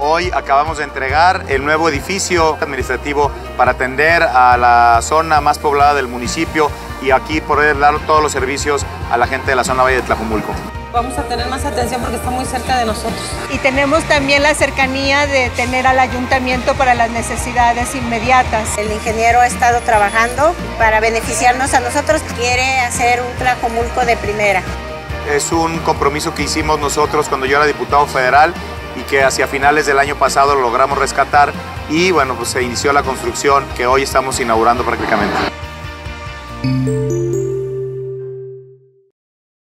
Hoy acabamos de entregar el nuevo edificio administrativo para atender a la zona más poblada del municipio y aquí poder dar todos los servicios a la gente de la zona Valle de Tlajumulco. Vamos a tener más atención porque está muy cerca de nosotros. Y tenemos también la cercanía de tener al ayuntamiento para las necesidades inmediatas. El ingeniero ha estado trabajando para beneficiarnos a nosotros. Quiere hacer un Tlajumulco de primera. Es un compromiso que hicimos nosotros cuando yo era diputado federal y que hacia finales del año pasado lo logramos rescatar y bueno, pues se inició la construcción que hoy estamos inaugurando prácticamente.